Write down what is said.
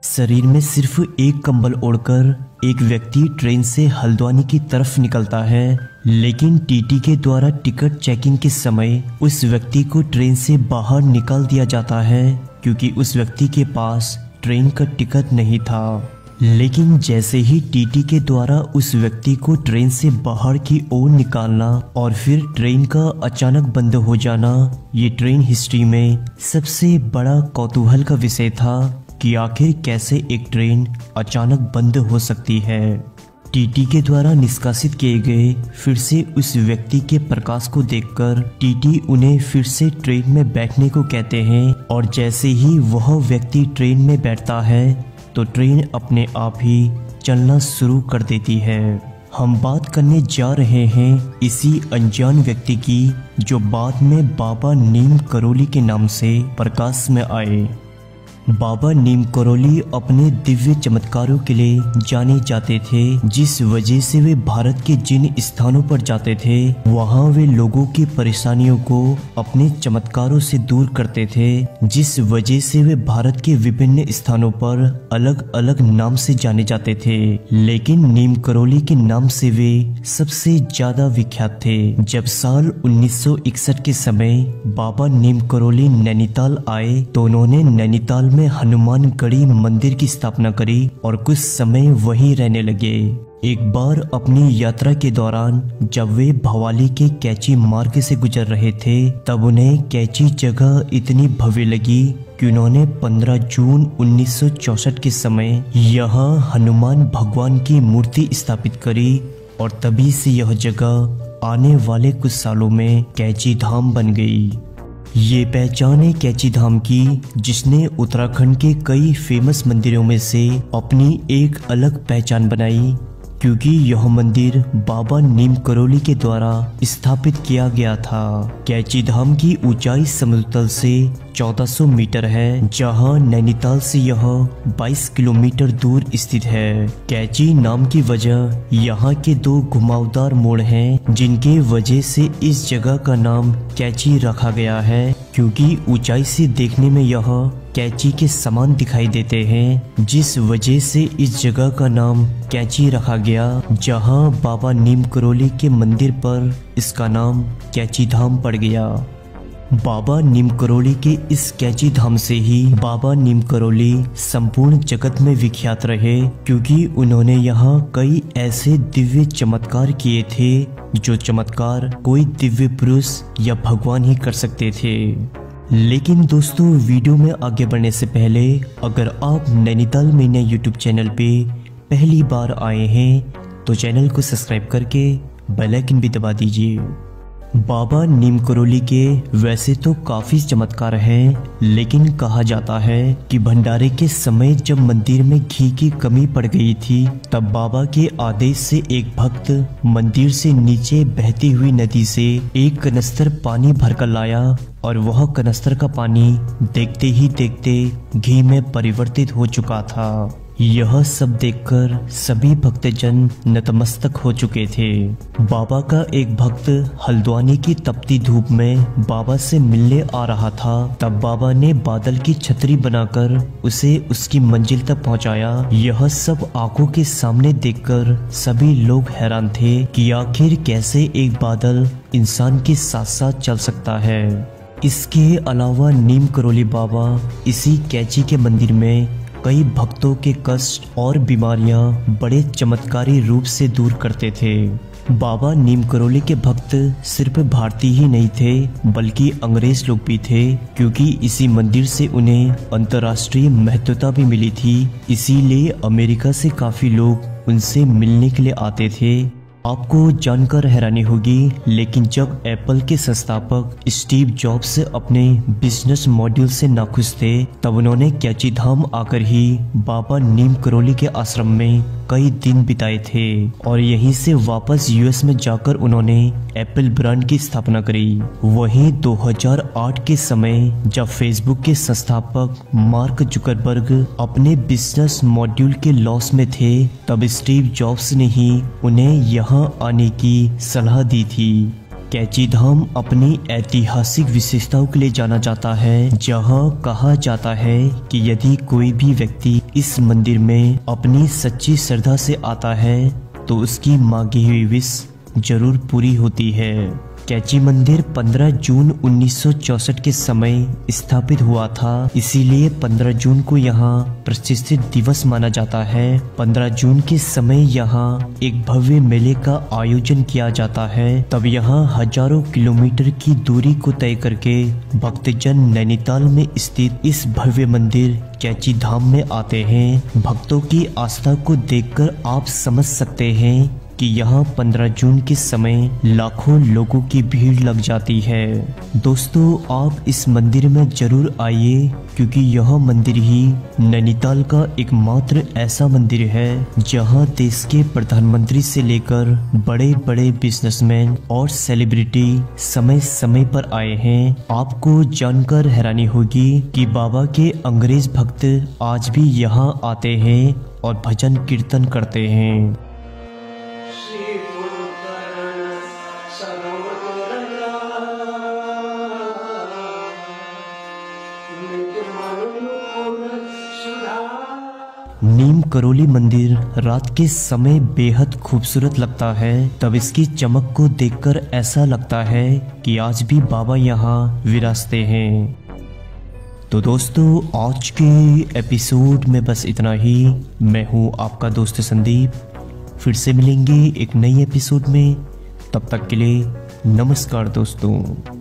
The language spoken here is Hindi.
शरीर में सिर्फ एक कंबल ओढ़कर एक व्यक्ति ट्रेन से हल्द्वानी की तरफ निकलता है, लेकिन टीटी के द्वारा टिकट चेकिंग के समय उस व्यक्ति को ट्रेन से बाहर निकाल दिया जाता है क्योंकि उस व्यक्ति के पास ट्रेन का टिकट नहीं था। लेकिन जैसे ही टीटी के द्वारा उस व्यक्ति को ट्रेन से बाहर की ओर निकालना और फिर ट्रेन का अचानक बंद हो जाना, ये ट्रेन हिस्ट्री में सबसे बड़ा कौतूहल का विषय था कि आखिर कैसे एक ट्रेन अचानक बंद हो सकती है। टीटी के द्वारा निष्कासित किए गए फिर से उस व्यक्ति के प्रकाश को देखकर टीटी उन्हें फिर से ट्रेन में बैठने को कहते हैं और जैसे ही वह व्यक्ति ट्रेन में बैठता है तो ट्रेन अपने आप ही चलना शुरू कर देती है। हम बात करने जा रहे हैं इसी अनजान व्यक्ति की जो बाद में बाबा नीम करोली के नाम से प्रकाश में आए। बाबा नीम करोली अपने दिव्य चमत्कारों के लिए जाने जाते थे, जिस वजह से वे भारत के जिन स्थानों पर जाते थे वहां वे लोगों की परेशानियों को अपने चमत्कारों से दूर करते थे, जिस वजह से वे भारत के विभिन्न स्थानों पर अलग अलग नाम से जाने जाते थे। लेकिन नीम करोली के नाम से वे सबसे ज्यादा विख्यात थे। जब साल 1961 के समय बाबा नीम करोली नैनीताल आए तो उन्होंने नैनीताल में हनुमानगढ़ी मंदिर की स्थापना करी और कुछ समय वहीं रहने लगे। एक बार अपनी यात्रा के दौरान जब वे भवाली के कैची मार्ग से गुजर रहे थे तब उन्हें कैची जगह इतनी भव्य लगी कि उन्होंने 15 जून 1964 के समय यहाँ हनुमान भगवान की मूर्ति स्थापित करी और तभी से यह जगह आने वाले कुछ सालों में कैची धाम बन गई। ये पहचान है कैची धाम की जिसने उत्तराखंड के कई फेमस मंदिरों में से अपनी एक अलग पहचान बनाई, क्योंकि यह मंदिर बाबा नीम करोली के द्वारा स्थापित किया गया था। कैची धाम की ऊंचाई समुद्र तल से 1400 मीटर है, जहां नैनीताल से यह 22 किलोमीटर दूर स्थित है। कैची नाम की वजह यहाँ के दो घुमावदार मोड़ हैं, जिनके वजह से इस जगह का नाम कैची रखा गया है, क्योंकि ऊंचाई से देखने में यह कैची के समान दिखाई देते हैं, जिस वजह से इस जगह का नाम कैची रखा गया, जहां बाबा नीम करोली के मंदिर पर इसका नाम कैची धाम पड़ गया। बाबा नीम करोली के इस कैची धाम से ही बाबा नीम करोली संपूर्ण जगत में विख्यात रहे, क्योंकि उन्होंने यहाँ कई ऐसे दिव्य चमत्कार किए थे जो चमत्कार कोई दिव्य पुरुष या भगवान ही कर सकते थे। लेकिन दोस्तों, वीडियो में आगे बढ़ने से पहले अगर आप नैनीताल मीडिया यूट्यूब चैनल पे पहली बार आए हैं तो चैनल को सब्सक्राइब करके बेल आइकन भी दबा दीजिए। बाबा नीम करोली के वैसे तो काफी चमत्कार हैं, लेकिन कहा जाता है कि भंडारे के समय जब मंदिर में घी की कमी पड़ गई थी तब बाबा के आदेश से एक भक्त मंदिर से नीचे बहती हुई नदी से एक कनस्तर पानी भरकर लाया और वह कनस्तर का पानी देखते ही देखते घी में परिवर्तित हो चुका था। यह सब देखकर सभी भक्तजन नतमस्तक हो चुके थे। बाबा का एक भक्त हल्द्वानी की तपती धूप में बाबा से मिलने आ रहा था, तब बाबा ने बादल की छतरी बनाकर उसे उसकी मंजिल तक पहुंचाया। यह सब आंखों के सामने देखकर सभी लोग हैरान थे कि आखिर कैसे एक बादल इंसान के साथ साथ चल सकता है। इसके अलावा नीम करोली बाबा इसी कैची के मंदिर में कई भक्तों के कष्ट और बीमारियां बड़े चमत्कारी रूप से दूर करते थे। बाबा नीम करोली के भक्त सिर्फ भारतीय ही नहीं थे बल्कि अंग्रेज लोग भी थे, क्योंकि इसी मंदिर से उन्हें अंतर्राष्ट्रीय महत्वता भी मिली थी। इसीलिए अमेरिका से काफी लोग उनसे मिलने के लिए आते थे। आपको जानकर हैरानी होगी, लेकिन जब एप्पल के संस्थापक स्टीव जॉब्स अपने बिजनेस मॉड्यूल से नाखुश थे तब उन्होंने कैची धाम आकर ही बाबा नीम करोली के आश्रम में कई दिन बिताए थे और यहीं से वापस यूएस में जाकर उन्होंने एप्पल ब्रांड की स्थापना करी। वहीं 2008 के समय जब फेसबुक के संस्थापक मार्क जुकरबर्ग अपने बिजनेस मॉड्यूल के लॉस में थे तब स्टीव जॉब्स ने ही उन्हें यहाँ आने की सलाह दी थी। कैची धाम अपनी ऐतिहासिक विशेषताओं के लिए जाना जाता है, जहां कहा जाता है कि यदि कोई भी व्यक्ति इस मंदिर में अपनी सच्ची श्रद्धा से आता है तो उसकी मांगी हुई विश जरूर पूरी होती है। कैची मंदिर 15 जून 1964 के समय स्थापित हुआ था, इसीलिए 15 जून को यहाँ प्रतिष्ठित दिवस माना जाता है। 15 जून के समय यहाँ एक भव्य मेले का आयोजन किया जाता है। तब यहाँ हजारों किलोमीटर की दूरी को तय करके भक्तजन नैनीताल में स्थित इस भव्य मंदिर कैची धाम में आते हैं। भक्तों की आस्था को देखकर आप समझ सकते हैं कि यहाँ 15 जून के समय लाखों लोगों की भीड़ लग जाती है। दोस्तों, आप इस मंदिर में जरूर आइए, क्योंकि यह मंदिर ही नैनीताल का एकमात्र ऐसा मंदिर है जहाँ देश के प्रधानमंत्री से लेकर बड़े बड़े बिजनेसमैन और सेलिब्रिटी समय समय पर आए हैं। आपको जानकर हैरानी होगी कि बाबा के अंग्रेज भक्त आज भी यहाँ आते हैं और भजन कीर्तन करते हैं। नीम करोली मंदिर रात के समय बेहद खूबसूरत लगता है। तब इसकी चमक को देखकर ऐसा लगता है कि आज भी बाबा यहाँ विराजते हैं। तो दोस्तों, आज के एपिसोड में बस इतना ही। मैं हूँ आपका दोस्त संदीप। फिर से मिलेंगे एक नई एपिसोड में। तब तक के लिए नमस्कार दोस्तों।